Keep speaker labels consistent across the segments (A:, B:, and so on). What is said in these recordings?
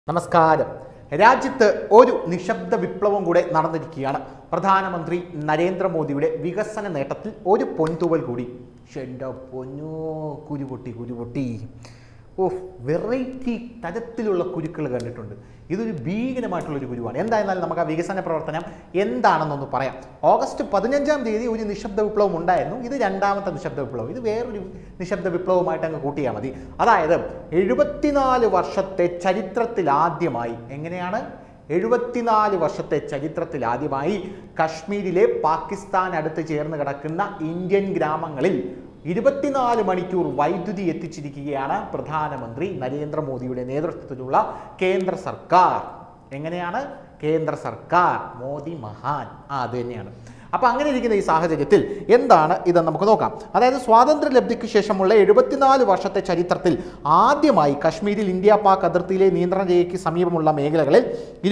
A: നമസ്കാരം. രാജ്യത്ത് ഒരു നിശബ്ദ വിപ്ലവം കൂടെ നടന്നിരിക്കുകയാണ്. പ്രധാനമന്ത്രി നരേന്ദ്രമോദിയുടെ വികസന നേട്ടത്തിൽ ഒരു പൊൻതൂവൽ കൂടി. എൻ്റെ പൊന്നോ, കുരുപൊട്ടി. വെറൈറ്റി തരത്തിലുള്ള കുരുക്കൾ കണ്ടിട്ടുണ്ട്. ഇതൊരു ഭീകരമായിട്ടുള്ളൊരു കുരുവാണ്. എന്തായിരുന്നാലും നമുക്ക് ആ വികസന പ്രവർത്തനം എന്താണെന്നൊന്ന് പറയാം. ഓഗസ്റ്റ് 15-ാം തീയതി ഒരു നിശബ്ദ വിപ്ലവം ഉണ്ടായിരുന്നു. ഇത് രണ്ടാമത്തെ നിശബ്ദ വിപ്ലവം. ഇത് വേറൊരു നിശബ്ദ വിപ്ലവമായിട്ട് അങ്ങ് കൂട്ടിയാൽ മതി. അതായത് 74 വർഷത്തെ ചരിത്രത്തിലാദ്യമായി, എങ്ങനെയാണ് 74 വർഷത്തെ ചരിത്രത്തിലാദ്യമായി കശ്മീരിലെ പാകിസ്ഥാൻ അടുത്ത് ചേർന്ന് കിടക്കുന്ന ഇന്ത്യൻ ഗ്രാമങ്ങളിൽ 24 മണിക്കൂർ വൈദ്യുതി എത്തിച്ചിരിക്കുകയാണ് പ്രധാനമന്ത്രി നരേന്ദ്രമോദിയുടെ നേതൃത്വത്തിലുള്ള കേന്ദ്ര സർക്കാർ. എങ്ങനെയാണ്? കേന്ദ്ര സർക്കാർ, മോദി മഹാൻ, അത് തന്നെയാണ്. അപ്പോൾ അങ്ങനെ ഇരിക്കുന്ന ഈ സാഹചര്യത്തിൽ എന്താണ് ഇതെന്ന് നമുക്ക് നോക്കാം. അതായത് സ്വാതന്ത്ര്യലബ്ധിക്ക് ശേഷമുള്ള 74 വർഷത്തെ ചരിത്രത്തിൽ ആദ്യമായി കശ്മീരിൽ ഇന്ത്യ പാക് അതിർത്തിയിലെ നിയന്ത്രണ രേഖയ്ക്ക് സമീപമുള്ള മേഖലകളിൽ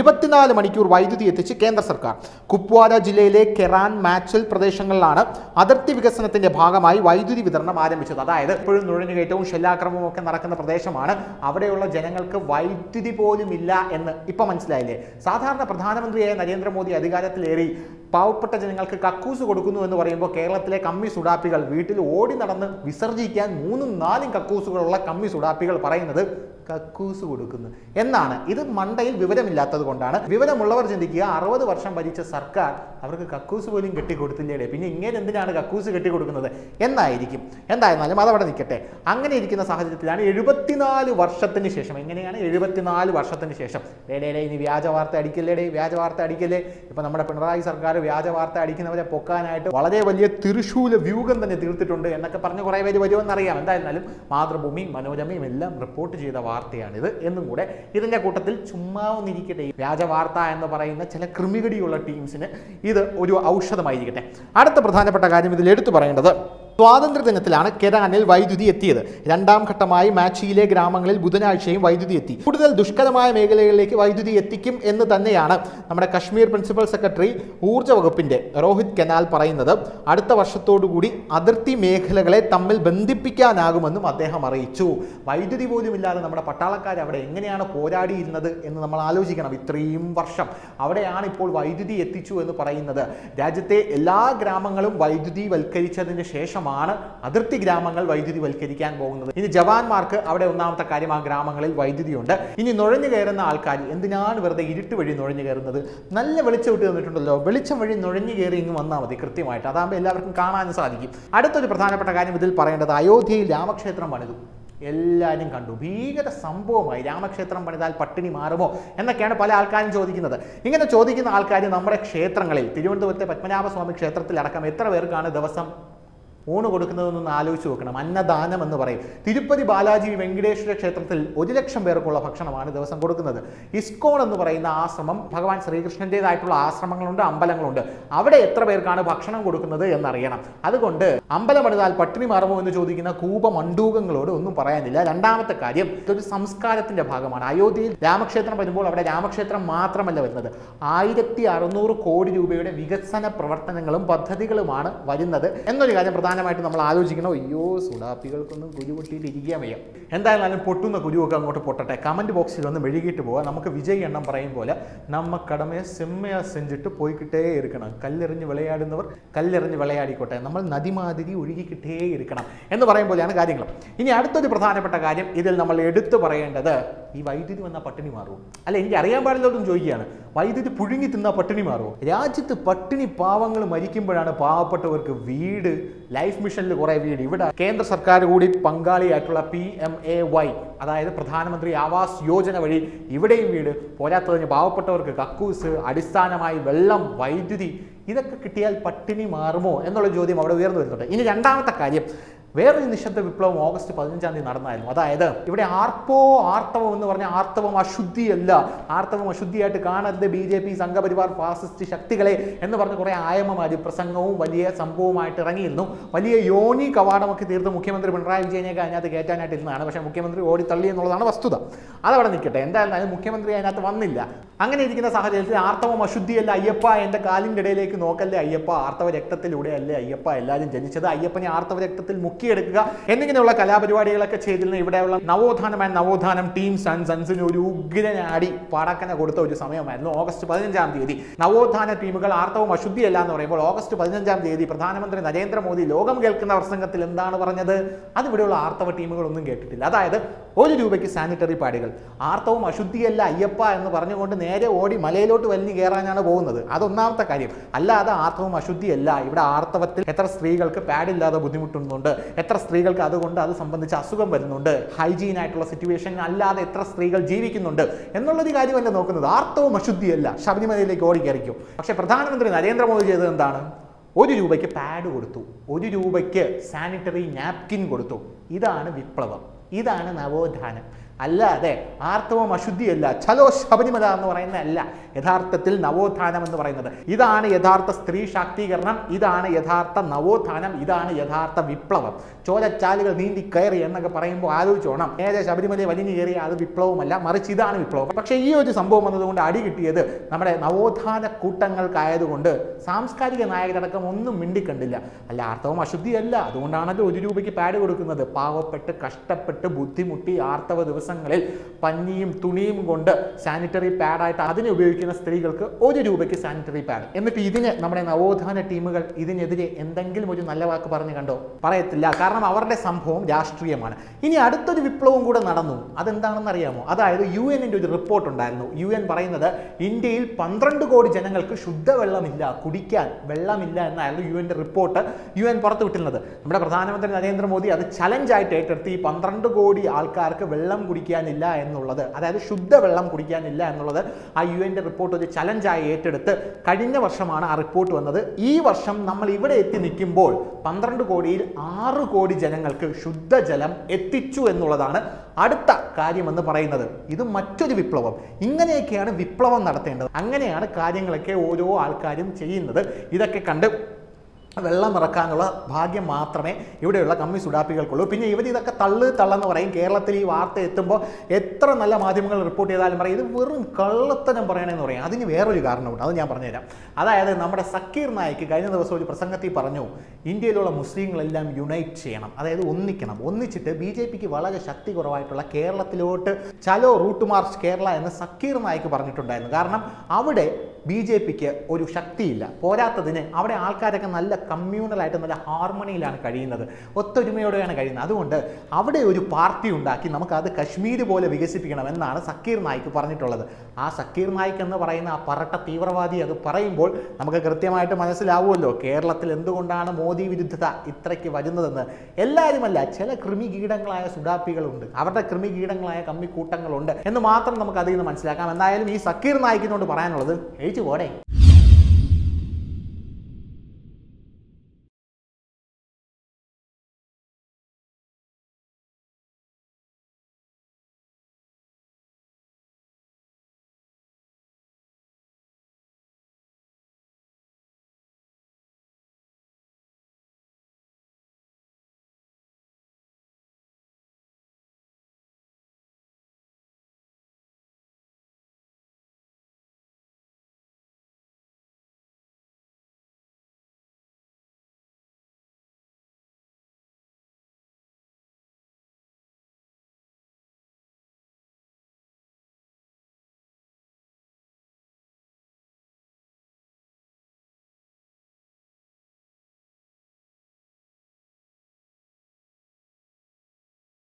A: 24 മണിക്കൂർ വൈദ്യുതി എത്തിച്ച് കേന്ദ്ര സർക്കാർ. കുപ്വാര ജില്ലയിലെ കെറാൻ മാച്ചൽ പ്രദേശങ്ങളിലാണ് അതിർത്തി വികസനത്തിന്റെ ഭാഗമായി വൈദ്യുതി വിതരണം ആരംഭിച്ചത്. അതായത് ഇപ്പോഴും നുഴഞ്ഞുകയറ്റവും ഷെല്ലാക്രമണവും ഒക്കെ നടക്കുന്ന പ്രദേശമാണ്. അവിടെയുള്ള ജനങ്ങൾക്ക് വൈദ്യുതി പോലും ഇല്ല എന്ന് ഇപ്പം മനസ്സിലായില്ലേ? സാധാരണ പ്രധാനമന്ത്രിയായ നരേന്ദ്രമോദി അധികാരത്തിലേറി പാവപ്പെട്ട ജനങ്ങൾക്ക് കക്കൂസ് കൊടുക്കുന്നു എന്ന് പറയുമ്പോൾ കേരളത്തിലെ കമ്മി സുഡാപ്പികൾ വീട്ടിൽ ഓടി നടന്ന് വിസർജിക്കാൻ 3-4 കക്കൂസുകളുള്ള കമ്മി സുഡാപ്പികൾ പറയുന്നത് കക്കൂസ് കൊടുക്കുന്നു എന്നാണ്. ഇത് മണ്ടയിൽ വിവരമില്ലാത്തത് കൊണ്ടാണ്. വിവരമുള്ളവർ ചിന്തിക്കുക, 60 വർഷം ഭരിച്ച സർക്കാർ അവർക്ക് കക്കൂസ് പോലും കെട്ടിക്കൊടുത്തില്ലേടെ, പിന്നെ ഇങ്ങനെ എന്തിനാണ് കക്കൂസ് കെട്ടിക്കൊടുക്കുന്നത് എന്നായിരിക്കും. എന്തായിരുന്നാലും അതവിടെ നിൽക്കട്ടെ. അങ്ങനെ ഇരിക്കുന്ന സാഹചര്യത്തിലാണ് 74 വർഷത്തിന് ശേഷം, എങ്ങനെയാണ് 74 വർഷത്തിന് ശേഷം, ഇനി വ്യാജ വാർത്ത അടിക്കല്ലേടേ, വ്യാജ വാർത്ത അടിക്കല്ലേ. ഇപ്പം നമ്മുടെ പിണറായി സർക്കാർ വ്യാജ വാർത്ത അടിക്കുന്നവരെ പൊക്കാനായിട്ട് വളരെ വലിയ തിരുശൂല വ്യൂഹം തന്നെ തീർത്തിട്ടുണ്ട് എന്നൊക്കെ പറഞ്ഞ് കുറേ പേര് വരുമെന്നറിയാം. എന്തായിരുന്നാലും മാതൃഭൂമി, മനോരമയും എല്ലാം റിപ്പോർട്ട് ചെയ്ത വാർത്തയാണിത് എന്നും കൂടെ ഇതിൻ്റെ കൂട്ടത്തിൽ ചുമ്മാ ഒന്നിരിക്കട്ടെ. വ്യാജ വാർത്ത എന്ന് പറയുന്ന ചില കൃമികടിയുള്ള ടീംസിന് ഇത് ഒരു ഔഷധമായിരിക്കട്ടെ. അടുത്ത പ്രധാനപ്പെട്ട കാര്യം ഇതിൽ എടുത്തു പറയേണ്ടത്, സ്വാതന്ത്ര്യ ദിനത്തിലാണ് കെരാനിൽ വൈദ്യുതി എത്തിയത്. രണ്ടാം ഘട്ടമായി മാച്ചിയിലെ ഗ്രാമങ്ങളിൽ ബുധനാഴ്ചയും വൈദ്യുതി എത്തി. കൂടുതൽ ദുഷ്കരമായ മേഖലകളിലേക്ക് വൈദ്യുതി എത്തിക്കും എന്ന് തന്നെയാണ് നമ്മുടെ കശ്മീർ പ്രിൻസിപ്പൽ സെക്രട്ടറി ഊർജ്ജ വകുപ്പിന്റെ രോഹിത് കനാൽ പറയുന്നത്. അടുത്ത വർഷത്തോടുകൂടി അതിർത്തി മേഖലകളെ തമ്മിൽ ബന്ധിപ്പിക്കാനാകുമെന്നും അദ്ദേഹം അറിയിച്ചു. വൈദ്യുതി പോലും ഇല്ലാതെ നമ്മുടെ പട്ടാളക്കാർ അവിടെ എങ്ങനെയാണ് പോരാടിയിരുന്നത് എന്ന് നമ്മൾ ആലോചിക്കണം. ഇത്രയും വർഷം അവിടെയാണ് ഇപ്പോൾ വൈദ്യുതി എത്തിച്ചു എന്ന് പറയുന്നത്. രാജ്യത്തെ എല്ലാ ഗ്രാമങ്ങളും വൈദ്യുതി വൽക്കരിച്ചതിന് ശേഷം അതിർത്തി ഗ്രാമങ്ങൾ വൈദ്യുതി വൽക്കരിക്കാൻ പോകുന്നത്. ഇനി ജവാന്മാർക്ക് അവിടെ ഒന്നാമത്തെ കാര്യം, ആ ഗ്രാമങ്ങളിൽ വൈദ്യുതി ഉണ്ട്. ഇനി നുഴഞ്ഞു കയറുന്ന ആൾക്കാർ എന്തിനാണ് വെറുതെ ഇരുട്ട് വഴി നുഴഞ്ഞു കയറുന്നത്? നല്ല വെളിച്ചം ഇട്ട് തന്നിട്ടുണ്ടല്ലോ, വെളിച്ചം വഴി നുഴഞ്ഞു കയറി ഇങ്ങ് വന്നാൽ മതി കൃത്യമായിട്ട്. അതാകുമ്പോൾ എല്ലാവർക്കും കാണാനും സാധിക്കും. അടുത്തൊരു പ്രധാനപ്പെട്ട കാര്യം ഇതിൽ പറയേണ്ടത്, അയോധ്യയിൽ രാമക്ഷേത്രം പണിതു. എല്ലാവരും കണ്ടു. ഭീകര സംഭവമായി. രാമക്ഷേത്രം പണിതാൽ പട്ടിണി മാറുമോ എന്നൊക്കെയാണ് പല ആൾക്കാരും ചോദിക്കുന്നത്. ഇങ്ങനെ ചോദിക്കുന്ന ആൾക്കാർ നമ്മുടെ ക്ഷേത്രങ്ങളിൽ, തിരുവനന്തപുരത്തെ പത്മനാഭസ്വാമി ക്ഷേത്രത്തിൽ അടക്കം എത്ര പേർക്കാണ് ദിവസം ഊണ് കൊടുക്കുന്നതെന്നൊന്ന് ആലോചിച്ച് നോക്കണം. അന്നദാനം എന്ന് പറയും. തിരുപ്പതി ബാലാജി വെങ്കടേശ്വര ക്ഷേത്രത്തിൽ 1 ലക്ഷം പേർക്കുള്ള ഭക്ഷണമാണ് ദിവസം കൊടുക്കുന്നത്. ഇസ്കോൺ എന്ന് പറയുന്ന ആശ്രമം, ഭഗവാൻ ശ്രീകൃഷ്ണൻ്റെതായിട്ടുള്ള ആശ്രമങ്ങളുണ്ട്, അമ്പലങ്ങളുണ്ട്. അവിടെ എത്ര പേർക്കാണ് ഭക്ഷണം കൊടുക്കുന്നത് എന്നറിയണം. അതുകൊണ്ട് അമ്പലം പണിതാൽ പട്ടിണി മാറുമോ എന്ന് ചോദിക്കുന്ന കൂപമണ്ടൂകങ്ങളോട് ഒന്നും പറയാനില്ല. രണ്ടാമത്തെ കാര്യം, ഇതൊരു സംസ്കാരത്തിന്റെ ഭാഗമാണ്. അയോധ്യയിൽ രാമക്ഷേത്രം വരുമ്പോൾ അവിടെ രാമക്ഷേത്രം മാത്രമല്ല വരുന്നത്, 1600 കോടി രൂപയുടെ വികസന പ്രവർത്തനങ്ങളും പദ്ധതികളുമാണ് വരുന്നത് എന്നൊരു കാര്യം പ്രധാനമായിട്ട് നമ്മൾ ആലോചിക്കണം. അയ്യോ, സുഡാപ്പികൾക്കൊന്നും കുരു പൊട്ടിയിട്ട് ഇരിക്കാൻ വയ്യ. എന്തായാലും പൊട്ടുന്ന കുരുവൊക്കെ അങ്ങോട്ട് പൊട്ടട്ടെ. കമന്റ് ബോക്സിൽ ഒന്ന് മെഴുകിയിട്ട് പോവാം. നമുക്ക് വിജയ് എണ്ണം പറയും പോലെ നമ്മ കടമയെ സെമ്മയാ സെഞ്ചിട്ട് പോയിക്കിട്ടേ ഇരിക്കണം. കല്ലെറിഞ്ഞ് വിളയാടുന്നവർ കല്ലെറിഞ്ഞ് വിളയാടിക്കോട്ടെ, നമ്മൾ നദിമാതിരി ഒഴുകിക്കിട്ടേ ഇരിക്കണം എന്ന് പറയും പോലെയാണ് കാര്യങ്ങൾ. ഇനി അടുത്തൊരു പ്രധാനപ്പെട്ട കാര്യം ഇതിൽ നമ്മൾ എടുത്തു പറയേണ്ടത്, ഈ വൈദ്യുതി വന്നാൽ പട്ടിണി മാറുമോ? അല്ല, എനിക്ക് അറിയാൻ പാടില്ലോട്ടും ചോദിക്കുകയാണ്. വൈദ്യുതി പുഴുങ്ങി തിന്നാൽ പട്ടിണി മാറുമോ? രാജ്യത്ത് പട്ടിണി പാവങ്ങൾ മരിക്കുമ്പോഴാണ് പാവപ്പെട്ടവർക്ക് വീട്, ലൈഫ് മിഷനിൽ കുറേ വീട്. ഇവിടെ കേന്ദ്ര സർക്കാർ കൂടി പങ്കാളിയായിട്ടുള്ള PMAY, അതായത് പ്രധാനമന്ത്രി ആവാസ് യോജന വഴി ഇവിടെയും വീട്, പോരാത്തതിന് പാവപ്പെട്ടവർക്ക് കക്കൂസ്, അടിസ്ഥാനമായി വെള്ളം, വൈദ്യുതി, ഇതൊക്കെ കിട്ടിയാൽ പട്ടിണി മാറുമോ എന്നുള്ള ചോദ്യം അവിടെ ഉയർന്നു വരുന്നുണ്ട്. ഇനി രണ്ടാമത്തെ കാര്യം, വേറൊരു നിശബ്ദ വിപ്ലവം ഓഗസ്റ്റ് 15-ാം തീയതി നടന്നായിരുന്നു. അതായത് ഇവിടെ ആർത്തവം എന്ന് പറഞ്ഞാൽ ആർത്തവം അശുദ്ധിയല്ല, ആർത്തവം അശുദ്ധിയായിട്ട് കാണരുത് BJP സംഘപരിവാർ ഫാസിസ്റ്റ് ശക്തികളെ എന്ന് പറഞ്ഞ് കുറേ ആയമമാര് പ്രസംഗവും വലിയ സംഭവമായിട്ട് ഇറങ്ങിയിരുന്നു. വലിയ യോനി കവാടമൊക്കെ തീർത്ത് മുഖ്യമന്ത്രി പിണറായി വിജയനെയൊക്കെ അതിനകത്ത് കയറ്റാനായിട്ടിരുന്നതാണ്. പക്ഷേ മുഖ്യമന്ത്രി ഓടിത്തള്ളി എന്നുള്ളതാണ് വസ്തുത. അതവിടെ നിൽക്കട്ടെ. എന്തായാലും മുഖ്യമന്ത്രി അതിനകത്ത് വന്നില്ല. അങ്ങനെ ഇരിക്കുന്ന സാഹചര്യത്തിൽ ആർത്തവം അശുദ്ധിയല്ല, അയ്യപ്പ എൻ്റെ കാലിൻ്റെ ഇടയിലേക്ക് നോക്കല്ലേ അയ്യപ്പ, ആർത്തവ രക്തത്തിലൂടെ അല്ലേ അയ്യപ്പ എല്ലാവരും ജനിച്ചത്, അയ്യപ്പനെ ആർത്തവ രക്തത്തിൽ പൊക്കിയെടുക്കുക എന്നിങ്ങനെയുള്ള കലാപരിപാടികളൊക്കെ ചെയ്തിരുന്ന ഇവിടെയുള്ള നവോത്ഥാനം ടീം സൺസിന് ഒരു ഉഗ്രനാടി പടക്കന കൊടുത്ത ഒരു സമയമായിരുന്നു ഓഗസ്റ്റ് 15-ാം തീയതി. നവോത്ഥാന ടീമുകൾ ആർത്തവം അശുദ്ധിയല്ല എന്ന് പറയുമ്പോൾ ഓഗസ്റ്റ് 15-ാം തീയതി പ്രധാനമന്ത്രി നരേന്ദ്രമോദി ലോകം കേൾക്കുന്ന പ്രസംഗത്തിൽ എന്താണ് പറഞ്ഞത്? അതിവിടെയുള്ള ആർത്തവ ടീമുകളൊന്നും കേട്ടിട്ടില്ല. അതായത് ₹1 സാനിറ്ററി പാഡുകൾ. ആർത്തവം അശുദ്ധിയല്ല അയ്യപ്പ എന്ന് പറഞ്ഞുകൊണ്ട് നേരെ ഓടി മലയിലോട്ട് വലിഞ്ഞു കയറാനാണ് പോകുന്നത്. അതൊന്നാമത്തെ കാര്യം. അല്ലാതെ ആർത്തവം അശുദ്ധിയല്ല. ഇവിടെ ആർത്തവത്തിൽ എത്ര സ്ത്രീകൾക്ക് പാഡില്ലാതെ ബുദ്ധിമുട്ടുന്നുണ്ട്, എത്ര സ്ത്രീകൾക്ക് അതുകൊണ്ട് അത് സംബന്ധിച്ച് അസുഖം വരുന്നുണ്ട്, ഹൈജീൻ ആയിട്ടുള്ള സിറ്റുവേഷൻ അല്ലാതെ എത്ര സ്ത്രീകൾ ജീവിക്കുന്നുണ്ട് എന്നുള്ളൊരു കാര്യമല്ല നോക്കുന്നത്. ആർത്തവം അശുദ്ധിയല്ല, ശബരിമലയിലേക്ക് ഓടിക്കയറിക്കും. പക്ഷെ പ്രധാനമന്ത്രി നരേന്ദ്രമോദി ചെയ്തത് എന്താണ്? ₹1 പാഡ് കൊടുത്തു, ₹1 സാനിറ്ററി നാപ്കിൻ കൊടുത്തു. ഇതാണ് വിപ്ലവം, ഇതാണ് നവോത്ഥാനം. അല്ലാതെ ആർത്തവം അശുദ്ധിയല്ല, ചലോ ശബരിമല എന്ന് പറയുന്നതല്ല യഥാർത്ഥത്തിൽ നവോത്ഥാനം എന്ന് പറയുന്നത്. ഇതാണ് യഥാർത്ഥ സ്ത്രീ ശാക്തീകരണം, ഇതാണ് യഥാർത്ഥ നവോത്ഥാനം, ഇതാണ് യഥാർത്ഥ വിപ്ലവം. ചോലച്ചാലുകൾ നീന്തി കയറി എന്നൊക്കെ പറയുമ്പോൾ ആലോചിച്ചോണം, നേരെ ശബരിമലയെ വലിഞ്ഞു കയറി അത് വിപ്ലവമല്ല, മറിച്ച് ഇതാണ് വിപ്ലവം. പക്ഷേ ഈ ഒരു സംഭവം വന്നതുകൊണ്ട് അടി കിട്ടിയത് നമ്മുടെ നവോത്ഥാന കൂട്ടങ്ങൾക്കായതുകൊണ്ട് സാംസ്കാരിക നായകരടക്കം ഒന്നും മിണ്ടിക്കണ്ടില്ല. അല്ല, ആർത്തവം അശുദ്ധിയല്ല, അതുകൊണ്ടാണല്ലോ ₹1 പാഡ് കൊടുക്കുന്നത്. പാവപ്പെട്ട് കഷ്ടപ്പെട്ട് ബുദ്ധിമുട്ടി ആർത്തവ ദിവസങ്ങളിൽ പഞ്ഞിയും തുണിയും കൊണ്ട് സാനിറ്ററി പാഡായിട്ട് അതിനെ ഉപയോഗിക്കുന്ന സ്ത്രീകൾക്ക് ₹1 സാനിറ്ററി പാഡ്. എന്നിട്ട് ഇതിന് നമ്മുടെ നവോത്ഥാന ടീമുകൾ ഇതിനെതിരെ എന്തെങ്കിലും ഒരു നല്ല വാക്ക് പറഞ്ഞു കണ്ടോ? പറയത്തില്ല. കാരണം അവരുടെ സംഭവം രാഷ്ട്രീയമാണ്. ഇനി അടുത്തൊരു വിപ്ലവം കൂടെ നടന്നു. അതെന്താണെന്ന് അറിയാമോ? അതായത് UN-ന്റെ ഒരു റിപ്പോർട്ട് ഉണ്ടായിരുന്നു. UN പറയുന്നത് ഇന്ത്യയിൽ 12 കോടി ജനങ്ങൾക്ക് ശുദ്ധവെള്ളമില്ല, കുടിക്കാൻ വെള്ളമില്ല എന്നായിരുന്നു UN-ന്റെ റിപ്പോർട്ട് UN പുറത്തുവിട്ടിരുന്നത്. നമ്മുടെ പ്രധാനമന്ത്രി നരേന്ദ്രമോദി അത് ചലഞ്ചായിട്ട് ഏറ്റെടുത്ത് ഈ 12 കോടി ആൾക്കാർക്ക് വെള്ളം കുടിക്കാനില്ല എന്നുള്ളത്, അതായത് ശുദ്ധവെള്ളം കുടിക്കാനില്ല എന്നുള്ളത് ആ UN-ന്റെ റിപ്പോർട്ട് ഒരു ചലഞ്ചായി ഏറ്റെടുത്ത് കഴിഞ്ഞ വർഷമാണ് ആ റിപ്പോർട്ട് വന്നത്. ഈ വർഷം നമ്മൾ ഇവിടെ എത്തി നിൽക്കുമ്പോൾ 12 കോടിയിൽ 6 കോടി ജനങ്ങൾക്ക് ശുദ്ധജലം എത്തിച്ചു എന്നുള്ളതാണ് അടുത്ത കാര്യമെന്ന് പറയുന്നത്. ഇത് മറ്റൊരു വിപ്ലവം. ഇങ്ങനെയൊക്കെയാണ് വിപ്ലവം നടത്തേണ്ടത്. അങ്ങനെയാണ് കാര്യങ്ങളൊക്കെ ഓരോ ആൾക്കാരും ചെയ്യുന്നത്. ഇതൊക്കെ കണ്ട് വെള്ളം ഇറക്കാനുള്ള ഭാഗ്യം മാത്രമേ ഇവിടെയുള്ള കമ്മി സുഡാപ്പികൾക്കുള്ളൂ. പിന്നെ ഇതൊക്കെ തള്ളെന്ന് പറയും. കേരളത്തിൽ ഈ വാർത്ത എത്തുമ്പോൾ എത്ര നല്ല മാധ്യമങ്ങൾ റിപ്പോർട്ട് ചെയ്താലും പറയും ഇത് വെറും കള്ളത്തരം പറയണമെന്ന് പറയും. അതിന് വേറൊരു കാരണമുണ്ട്, അത് ഞാൻ പറഞ്ഞുതരാം. അതായത് നമ്മുടെ സക്കീർ നായിക്ക് കഴിഞ്ഞ ദിവസം ഒരു പ്രസംഗത്തിൽ പറഞ്ഞു, ഇന്ത്യയിലുള്ള മുസ്ലിങ്ങളെല്ലാം യുണൈറ്റ് ചെയ്യണം, അതായത് ഒന്നിക്കണം. ഒന്നിച്ചിട്ട് BJPക്ക് വളരെ ശക്തി കുറവായിട്ടുള്ള കേരളത്തിലോട്ട് ചലോ റൂട്ട് മാർച്ച് കേരള എന്ന് സക്കീർ നായിക്ക് പറഞ്ഞിട്ടുണ്ടായിരുന്നു. കാരണം അവിടെ BJPക്ക് ഒരു ശക്തിയില്ല. പോരാത്തതിന് അവിടെ ആൾക്കാരൊക്കെ നല്ല കമ്മ്യൂണലായിട്ട് നല്ല ഹാർമണിയിലാണ് കഴിയുന്നത്, ഒത്തൊരുമയോടെയാണ് കഴിയുന്നത്. അതുകൊണ്ട് അവിടെ ഒരു പാർട്ടി ഉണ്ടാക്കി നമുക്കത് കശ്മീർ പോലെ വികസിപ്പിക്കണം എന്നാണ് സക്കീർ നായിക്ക് പറഞ്ഞിട്ടുള്ളത്. ആ സക്കീർ നായിക്ക് എന്ന് പറയുന്ന ആ പറട്ട തീവ്രവാദി അത് പറയുമ്പോൾ നമുക്ക് കൃത്യമായിട്ട് മനസ്സിലാവുമല്ലോ കേരളത്തിൽ എന്തുകൊണ്ടാണ് മോദി വിരുദ്ധത ഇത്രയ്ക്ക് വരുന്നതെന്ന്. എല്ലാവരുമല്ല, ചില കൃമികീടങ്ങളായ സുഡാപ്പികളുണ്ട്, അവരുടെ കൃമികീടങ്ങളായ കമ്മിക്കൂട്ടങ്ങളുണ്ട് എന്ന് മാത്രം നമുക്ക് അതിൽ നിന്ന് മനസ്സിലാക്കാം. എന്തായാലും ഈ സക്കീർ നായിക്കിനോട് പറയാനുള്ളത് എഴുതി പോടെ.